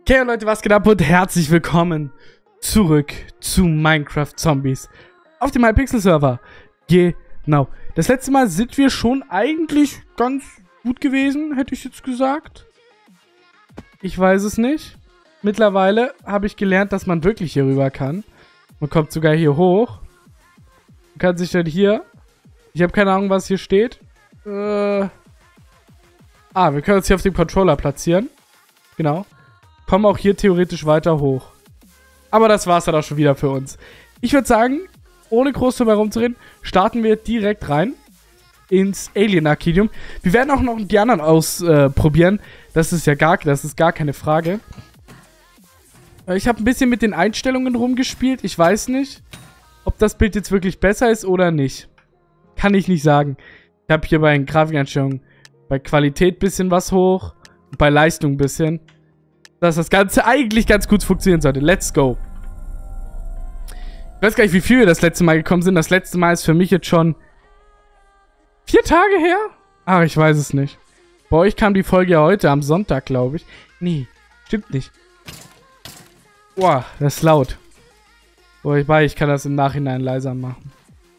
Okay, Leute, was geht ab und herzlich willkommen zurück zu Minecraft Zombies auf dem Hypixel-Server. Genau. Das letzte Mal sind wir schon eigentlich ganz gut gewesen, hätte ich jetzt gesagt. Ich weiß es nicht. Mittlerweile habe ich gelernt, dass man wirklich hier rüber kann. Man kommt sogar hier hoch. Man kann sich dann hier... Ich habe keine Ahnung, was hier steht. Wir können uns hier auf dem Controller platzieren. Genau. Kommen auch hier theoretisch weiter hoch. Aber das war's dann auch schon wieder für uns. Ich würde sagen, ohne groß drüber rumzureden, starten wir direkt rein ins Alien Arcadium. Wir werden auch noch die anderen ausprobieren. Das ist gar keine Frage. Ich habe ein bisschen mit den Einstellungen rumgespielt. Ich weiß nicht, ob das Bild jetzt wirklich besser ist oder nicht. Kann ich nicht sagen. Ich habe hier bei den Grafikeinstellungen bei Qualität ein bisschen was hoch, bei Leistung ein bisschen. Dass das Ganze eigentlich ganz gut funktionieren sollte. Let's go. Ich weiß gar nicht, wie viel wir das letzte Mal gekommen sind. Das letzte Mal ist für mich jetzt schon 4 Tage her? Ach, ich weiß es nicht. Bei euch kam die Folge ja heute am Sonntag, glaube ich. Nee, stimmt nicht. Boah, das ist laut. Wobei, ich kann das im Nachhinein leiser machen.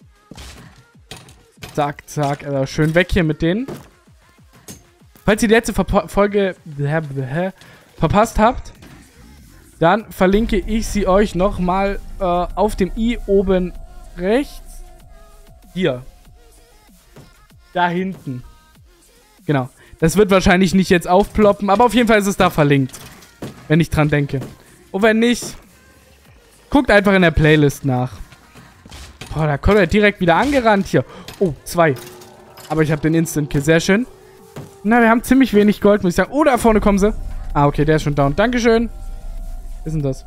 Zack, zack. Also schön weg hier mit denen. Falls ihr die letzte Folge verpasst habt, dann verlinke ich sie euch nochmal auf dem i oben rechts. Hier. Da hinten. Genau. Das wird wahrscheinlich nicht jetzt aufploppen, aber auf jeden Fall ist es da verlinkt. Wenn ich dran denke. Und wenn nicht, guckt einfach in der Playlist nach. Boah, da kommt er direkt wieder angerannt hier. Oh, 2. Aber ich habe den Instant-Kill. Sehr schön. Na, wir haben ziemlich wenig Gold, muss ich sagen. Oh, da vorne kommen sie. Ah, okay, der ist schon down. Dankeschön. Was ist denn das?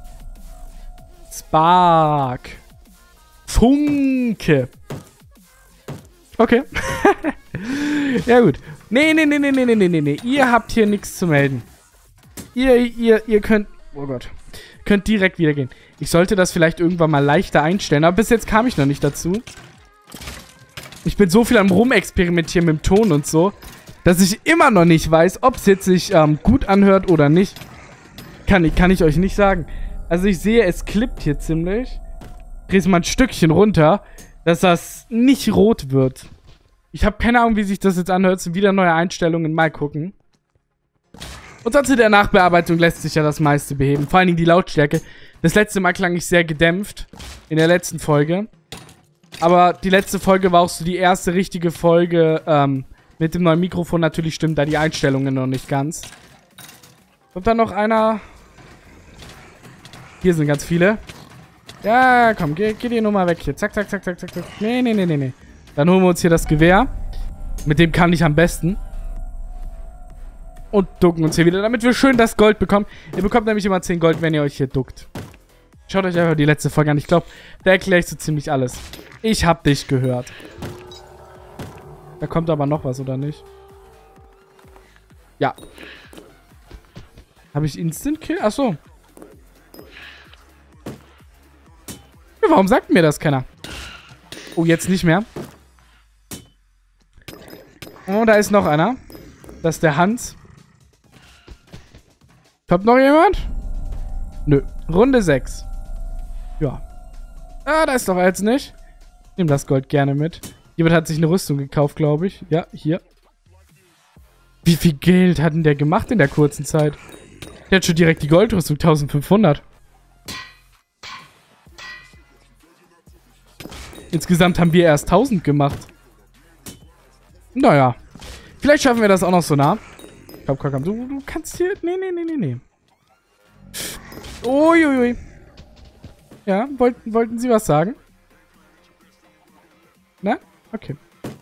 Spark. Funke. Okay. Ja, gut. Nee. Ihr habt hier nichts zu melden. Ihr könnt... Oh Gott. Könnt direkt wieder gehen. Ich sollte das vielleicht irgendwann mal leichter einstellen, aber bis jetzt kam ich noch nicht dazu. Ich bin so viel am Rumexperimentieren mit dem Ton und so, dass ich immer noch nicht weiß, ob es jetzt sich gut anhört oder nicht. Kann ich euch nicht sagen. Also ich sehe, es klippt hier ziemlich. Ich drehe es mal ein Stückchen runter, dass das nicht rot wird. Ich habe keine Ahnung, wie sich das jetzt anhört. Es sind wieder neue Einstellungen. Mal gucken. Und sonst in der Nachbearbeitung lässt sich ja das meiste beheben. Vor allen Dingen die Lautstärke. Das letzte Mal klang ich sehr gedämpft. In der letzten Folge. Aber die letzte Folge war auch so die erste richtige Folge, mit dem neuen Mikrofon. Natürlich stimmt da die Einstellungen noch nicht ganz. Kommt da noch einer? Hier sind ganz viele. Ja, komm, geh die Nummer weg hier. Zack. Nee. Dann holen wir uns hier das Gewehr. Mit dem kann ich am besten. Und ducken uns hier wieder, damit wir schön das Gold bekommen. Ihr bekommt nämlich immer 10 Gold, wenn ihr euch hier duckt. Schaut euch einfach die letzte Folge an. Ich glaube, da erkläre ich so ziemlich alles. Ich hab dich gehört. Da kommt aber noch was, oder nicht? Ja. Habe ich Instant Kill? Achso. Ja, warum sagt mir das keiner? Oh, jetzt nicht mehr. Oh, da ist noch einer. Das ist der Hans. Kommt noch jemand? Nö. Runde 6. Ja. Ah, da ist doch jetzt nicht. Ich nehme das Gold gerne mit. Jemand hat sich eine Rüstung gekauft, glaube ich. Ja, hier. Wie viel Geld hat denn der gemacht in der kurzen Zeit? Der hat schon direkt die Goldrüstung. 1500. Insgesamt haben wir erst 1000 gemacht. Naja. Vielleicht schaffen wir das auch noch so nah. Komm. Du kannst hier... Nee. Uiuiui. Ja, wollten Sie was sagen? Na? Okay.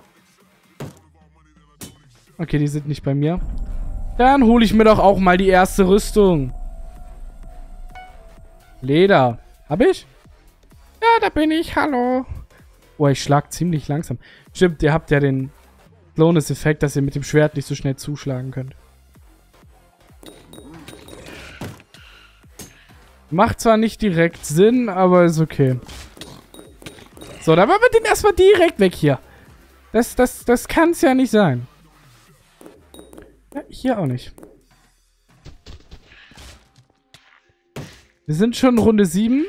Okay, die sind nicht bei mir. Dann hole ich mir doch auch mal die erste Rüstung. Leder. Hab ich? Ja, da bin ich. Hallo. Oh, ich schlag ziemlich langsam. Stimmt, ihr habt ja den Slowness-Effekt, dass ihr mit dem Schwert nicht so schnell zuschlagen könnt. Macht zwar nicht direkt Sinn, aber ist okay. So, dann machen wir den erstmal direkt weg hier. Das kann es ja nicht sein. Ja, hier auch nicht. Wir sind schon Runde 7.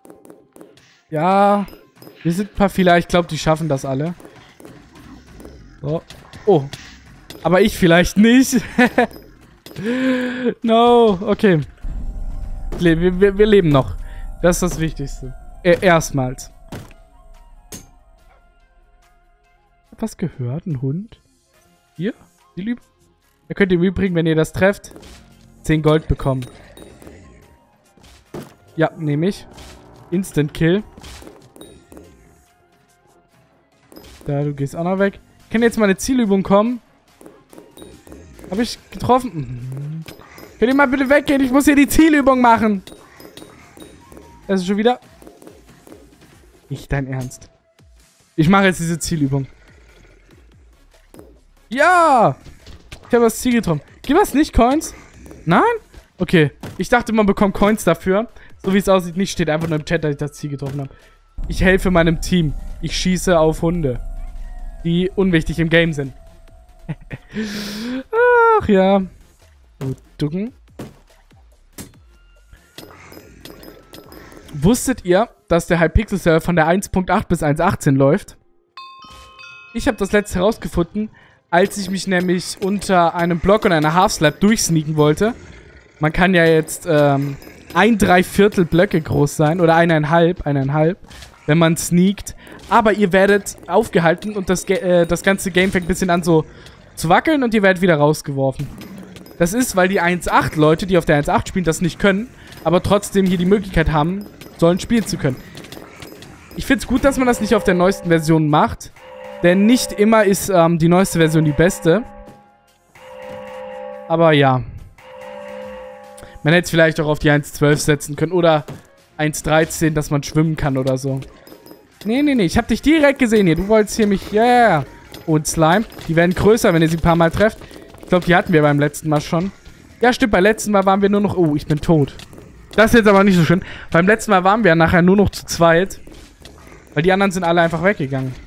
Ja. Wir sind ein paar Fehler. Ich glaube, die schaffen das alle. So. Oh. Aber ich vielleicht nicht. No. Okay. Wir leben noch. Das ist das Wichtigste. Erstmals. Ich hab was gehört. Ein Hund. Hier. Die Liebe. Ihr könnt im Übrigen, wenn ihr das trefft, 10 Gold bekommen. Ja, nehme ich. Instant Kill. Da, du gehst auch noch weg. Kann jetzt mal eine Zielübung kommen? Habe ich getroffen? Könnt ihr mal bitte weggehen? Ich muss hier die Zielübung machen. Das ist schon wieder... Nicht dein Ernst. Ich mache jetzt diese Zielübung. Ja! Ich habe das Ziel getroffen. Gibt es nicht Coins? Nein? Okay. Ich dachte, man bekommt Coins dafür. So wie es aussieht, nicht. Steht einfach nur im Chat, dass ich das Ziel getroffen habe. Ich helfe meinem Team. Ich schieße auf Hunde, die unwichtig im Game sind. Ach ja. Gut, ducken. Wusstet ihr, dass der Hypixel-Server von der 1.8 bis 1.18 läuft? Ich habe das letzte herausgefunden, als ich mich nämlich unter einem Block und einer Half-Slab durchsneaken wollte. Man kann ja jetzt 1/3 Blöcke groß sein oder 1,5, wenn man sneakt. Aber ihr werdet aufgehalten und das ganze Game fängt ein bisschen an so zu wackeln und ihr werdet wieder rausgeworfen. Das ist, weil die 1.8 Leute, die auf der 1.8 spielen, das nicht können, aber trotzdem hier die Möglichkeit haben, sollen spielen zu können. Ich finde es gut, dass man das nicht auf der neuesten Version macht, denn nicht immer ist die neueste Version die beste. Aber ja. Man hätte es vielleicht auch auf die 1.12 setzen können oder 1.13, dass man schwimmen kann oder so. Nee, nee, nee. Ich habe dich direkt gesehen hier. Du wolltest hier mich... Yeah. Und Slime. Die werden größer, wenn ihr sie ein paar Mal trefft. Ich glaube, die hatten wir beim letzten Mal schon. Ja, stimmt. Beim letzten Mal waren wir nur noch... Oh, ich bin tot. Das ist jetzt aber nicht so schön. Beim letzten Mal waren wir ja nachher nur noch zu zweit. Weil die anderen sind alle einfach weggegangen.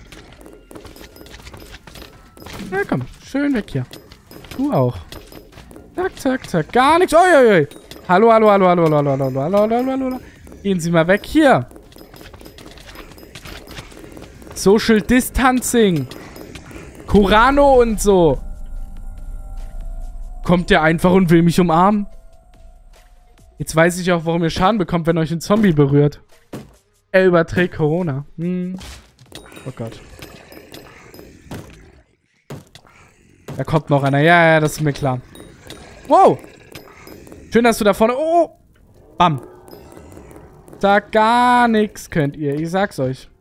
Ja, komm. Schön weg hier. Du auch. Zack, zack, zack. Gar nichts. Uiuiui. Hallo, hallo, hallo, hallo, hallo, hallo, hallo, hallo, hallo, hallo. Gehen Sie mal weg. Hier. Social Distancing. Kurano und so. Kommt der einfach und will mich umarmen? Jetzt weiß ich auch, warum ihr Schaden bekommt, wenn euch ein Zombie berührt. Er überträgt Corona. Oh Gott. Da kommt noch einer. Ja, ja, das ist mir klar. Wow. Schön, dass du da vorne... Oh. Bam. Sag gar nichts könnt ihr. Ich sag's euch.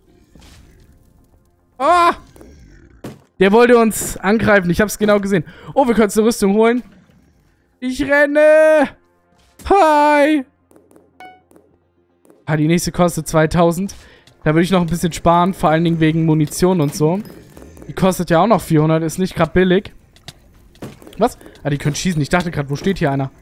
Oh. Der wollte uns angreifen. Ich hab's genau gesehen. Oh, wir können uns eine Rüstung holen. Ich renne. Hi. Ah, die nächste kostet 2000. Da würde ich noch ein bisschen sparen. Vor allen Dingen wegen Munition und so. Die kostet ja auch noch 400. Ist nicht gerade billig. Was? Ah, die können schießen. Ich dachte gerade, wo steht hier einer?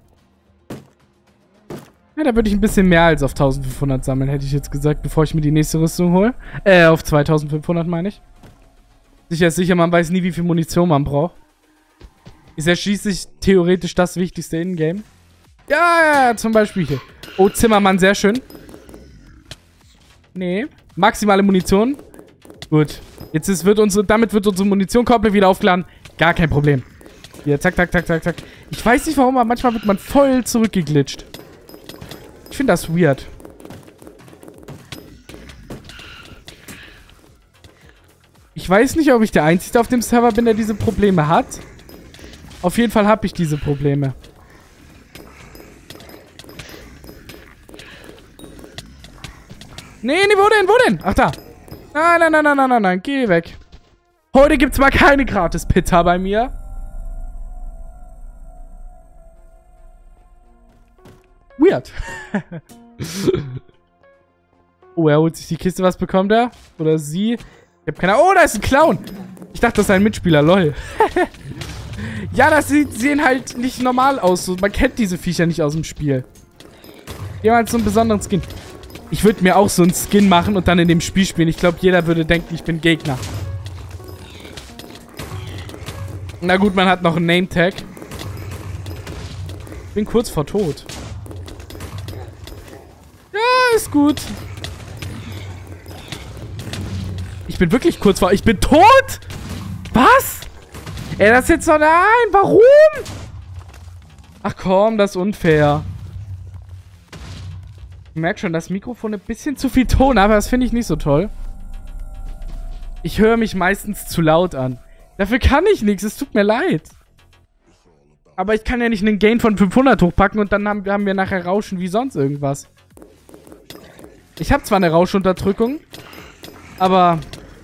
Ja, da würde ich ein bisschen mehr als auf 1500 sammeln, hätte ich jetzt gesagt, bevor ich mir die nächste Rüstung hole. Auf 2500 meine ich. Sicher ist sicher, man weiß nie, wie viel Munition man braucht. Ist ja schließlich theoretisch das Wichtigste in-game. Ja, zum Beispiel hier. Oh, Zimmermann, sehr schön. Nee. Maximale Munition. Gut. Jetzt damit wird unsere Munition komplett wieder aufgeladen. Gar kein Problem. Hier, zack, zack, zack, zack, zack. Ich weiß nicht warum, aber manchmal wird man voll zurückgeglitscht. Ich finde das weird. Ich weiß nicht, ob ich der Einzige auf dem Server bin, der diese Probleme hat. Auf jeden Fall habe ich diese Probleme. Nee, nee, wo denn? Wo denn? Ach, da. Nein, nein, nein, nein, nein, nein, nein. Geh weg. Heute gibt's mal keine Gratis-Pizza bei mir. Weird. Oh, er holt sich die Kiste. Was bekommt er? Oder sie? Ich hab keine Ahnung. Oh, da ist ein Clown. Ich dachte, das ist ein Mitspieler. Lol. Ja, das sehen halt nicht normal aus. So, man kennt diese Viecher nicht aus dem Spiel. Die haben halt so einen besonderen Skin. Ich würde mir auch so einen Skin machen und dann in dem Spiel spielen. Ich glaube, jeder würde denken, ich bin Gegner. Na gut, man hat noch einen Name-Tag. Ich bin kurz vor Tod. Alles gut. Ich bin wirklich kurz vor... Ich bin tot? Was? Ey, das ist jetzt so... Nein, warum? Ach komm, das ist unfair. Ich merke schon, das Mikrofon ein bisschen zu viel Ton, aber das finde ich nicht so toll. Ich höre mich meistens zu laut an. Dafür kann ich nichts, es tut mir leid. Aber ich kann ja nicht einen Gain von 500 hochpacken und dann haben wir nachher Rauschen wie sonst irgendwas. Ich habe zwar eine Rauschunterdrückung, aber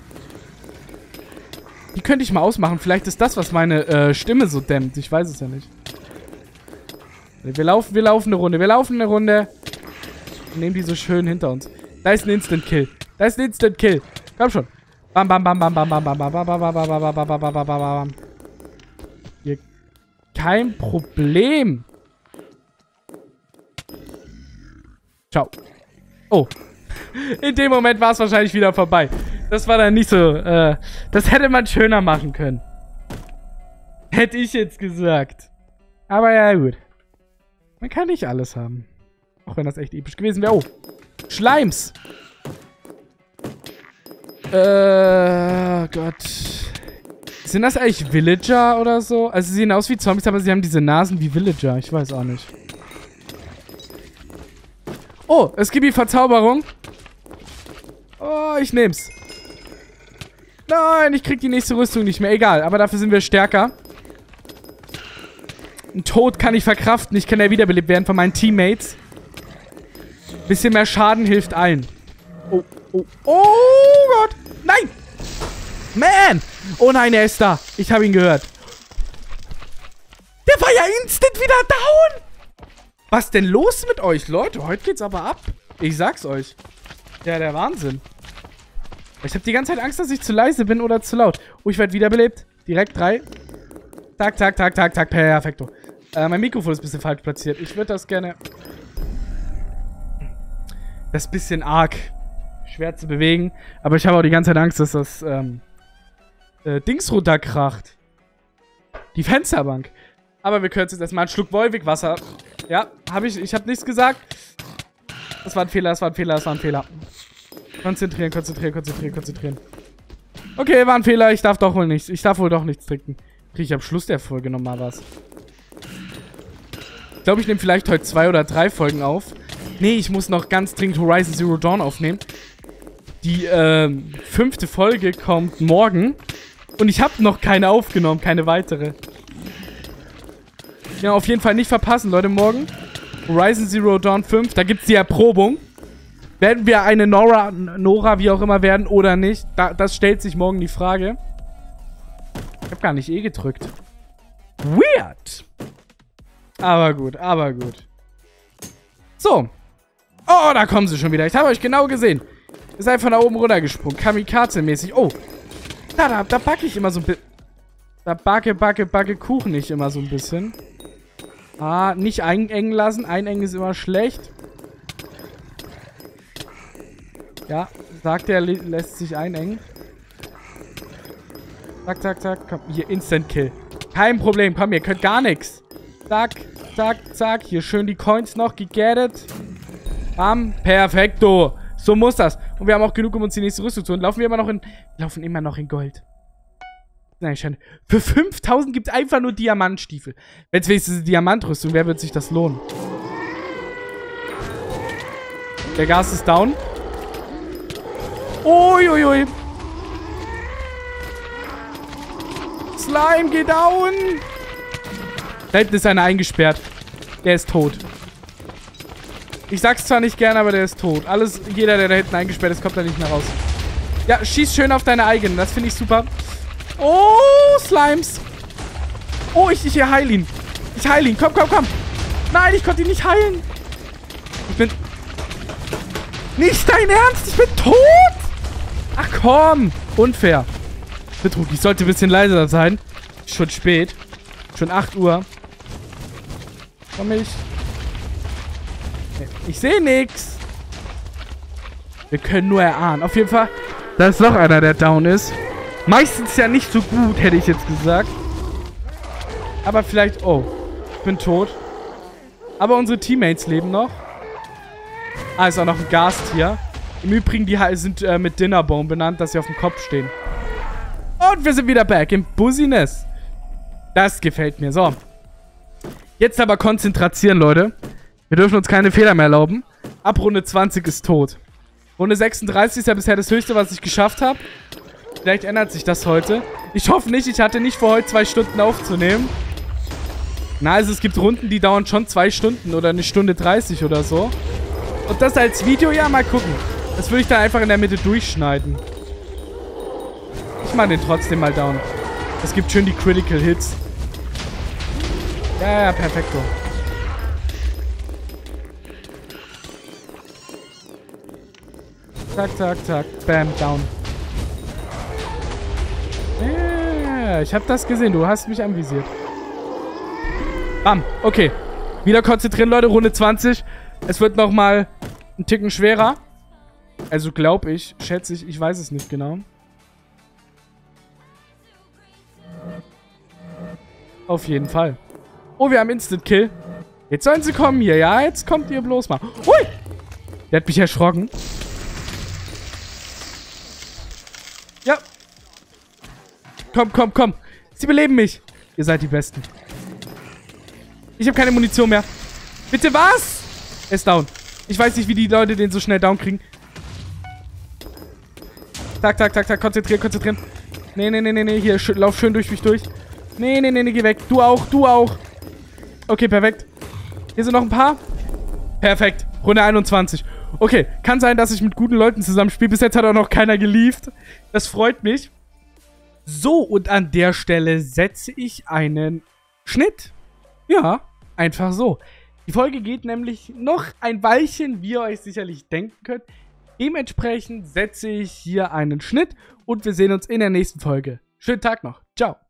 die könnte ich mal ausmachen. Vielleicht ist das, was meine Stimme so dämmt. Ich weiß es ja nicht. Wir laufen eine Runde. Wir laufen eine Runde. Und nehmen die so schön hinter uns. Da ist ein Instant-Kill. Da ist ein Instant-Kill. Komm schon. Bam, bam, bam, bam, bam, bam, bam, bam, bam, bam, bam, bam, bam, bam, bam, bam. Hier. Kein Problem. Ciao. Oh. In dem Moment war es wahrscheinlich wieder vorbei. Das war dann nicht so, das hätte man schöner machen können. Hätte ich jetzt gesagt. Aber ja, gut. Man kann nicht alles haben. Auch wenn das echt episch gewesen wäre. Oh. Schleims. Gott. Sind das eigentlich Villager oder so? Also sie sehen aus wie Zombies, aber sie haben diese Nasen wie Villager. Ich weiß auch nicht. Oh, es gibt die Verzauberung. Oh, ich nehm's. Nein, ich krieg die nächste Rüstung nicht mehr. Egal, aber dafür sind wir stärker. Ein Tod kann ich verkraften. Ich kann ja wiederbelebt werden von meinen Teammates. Bisschen mehr Schaden hilft allen. Oh, oh, oh Gott. Nein. Man. Oh nein, er ist da. Ich habe ihn gehört. Der war ja instant wieder down. Was denn los mit euch, Leute? Heute geht's aber ab. Ich sag's euch. Ja, der Wahnsinn. Ich habe die ganze Zeit Angst, dass ich zu leise bin oder zu laut. Oh, ich werde wiederbelebt. Direkt 3. Tack, tack, tack, tack, tack. Perfekto. Mein Mikrofon ist ein bisschen falsch platziert. Ich würde das gerne... Das ist ein bisschen arg schwer zu bewegen. Aber ich habe auch die ganze Zeit Angst, dass das Dings runterkracht. Die Fensterbank. Aber wir können jetzt erstmal einen Schluck Wolwig-Wasser. Ja, habe ich. Ich habe nichts gesagt. Das war ein Fehler, das war ein Fehler, das war ein Fehler. Konzentrieren, konzentrieren, konzentrieren, konzentrieren. Okay, war ein Fehler. Ich darf doch wohl nichts. Ich darf wohl doch nichts trinken. Kriege ich am Schluss der Folge nochmal was. Ich glaube, ich nehme vielleicht heute 2 oder 3 Folgen auf. Nee, ich muss noch ganz dringend Horizon Zero Dawn aufnehmen. Die 5. Folge kommt morgen. Und ich habe noch keine aufgenommen, keine weitere. Ja, auf jeden Fall nicht verpassen, Leute, morgen. Horizon Zero Dawn 5, da gibt's die Erprobung. Werden wir eine Nora, wie auch immer, werden oder nicht? Das stellt sich morgen die Frage. Ich habe gar nicht E gedrückt. Weird. Aber gut, aber gut. So. Oh, da kommen sie schon wieder. Ich habe euch genau gesehen. Ihr seid von da oben runtergesprungen. Kamikaze-mäßig. Oh. Da backe ich immer so ein bisschen. Da backe Kuchen ich immer so ein bisschen. Ah, nicht einengen lassen. Einengen ist immer schlecht. Ja, sagt er, lässt sich einengen. Zack, zack, zack. Komm, hier, Instant Kill. Kein Problem, komm, ihr könnt gar nichts. Zack, zack, zack. Hier schön die Coins noch gegettet. Bam, perfekto. So muss das. Und wir haben auch genug, um uns die nächste Rüstung zu holen. Laufen immer noch in Gold. Nein, schade. Für 5000 gibt es einfach nur Diamantstiefel. Wenn es wenigstens eine Diamantrüstung wäre, wird sich das lohnen. Der Gas ist down. Uiuiui. Slime, geh down. Da hinten ist einer eingesperrt. Der ist tot. Ich sag's zwar nicht gern, aber der ist tot. Jeder, der da hinten eingesperrt ist, kommt da nicht mehr raus. Ja, schieß schön auf deine eigenen. Das finde ich super. Oh, Slimes. Oh, ich heile ihn. Ich heile ihn. Komm, komm, komm. Nein, ich konnte ihn nicht heilen. Ich bin... Nicht dein Ernst? Ich bin tot? Ach komm. Unfair. Betrug. Ich sollte ein bisschen leiser sein. Schon spät. Schon 8 Uhr. Komm ich. Ich sehe nix. Wir können nur erahnen. Auf jeden Fall, da ist noch einer, der down ist. Meistens ja nicht so gut, hätte ich jetzt gesagt. Aber vielleicht... Oh, ich bin tot. Aber unsere Teammates leben noch. Ah, ist auch noch ein Gastier. Im Übrigen, die sind mit Dinnerbone benannt, dass sie auf dem Kopf stehen. Und wir sind wieder back im Bussiness. Das gefällt mir. So. Jetzt aber konzentrieren, Leute. Wir dürfen uns keine Fehler mehr erlauben. Ab Runde 20 ist tot. Runde 36 ist ja bisher das Höchste, was ich geschafft habe. Vielleicht ändert sich das heute. Ich hoffe nicht. Ich hatte nicht vor, heute 2 Stunden aufzunehmen. Na, also es gibt Runden, die dauern schon 2 Stunden oder 1 Stunde 30 oder so. Und das als Video? Ja, mal gucken. Das würde ich dann einfach in der Mitte durchschneiden. Ich mache den trotzdem mal down. Es gibt schön die Critical Hits. Ja, perfekto. Zack, zack, zack. Bam, down. Ja, ich habe das gesehen. Du hast mich anvisiert. Bam. Okay. Wieder konzentrieren, Leute. Runde 20. Es wird nochmal ein Ticken schwerer. Also glaube ich, schätze ich. Ich weiß es nicht genau. Auf jeden Fall. Oh, wir haben Instant Kill. Jetzt sollen sie kommen hier. Ja, jetzt kommt ihr bloß mal. Hui! Der hat mich erschrocken. Ja. Komm, komm, komm. Sie beleben mich. Ihr seid die Besten. Ich habe keine Munition mehr. Bitte was? Er ist down. Ich weiß nicht, wie die Leute den so schnell down kriegen. Tak, tak, tak, tak. Konzentrieren, konzentrieren. Nee, nee, nee, nee, nee. Hier, lauf schön durch mich durch. Nee, nee, nee, nee, geh weg. Du auch, du auch. Okay, perfekt. Hier sind noch ein paar. Perfekt. Runde 21. Okay, kann sein, dass ich mit guten Leuten zusammenspiele. Bis jetzt hat auch noch keiner gelieft. Das freut mich. So, und an der Stelle setze ich einen Schnitt. Ja, einfach so. Die Folge geht nämlich noch ein Weilchen, wie ihr euch sicherlich denken könnt. Dementsprechend setze ich hier einen Schnitt und wir sehen uns in der nächsten Folge. Schönen Tag noch. Ciao.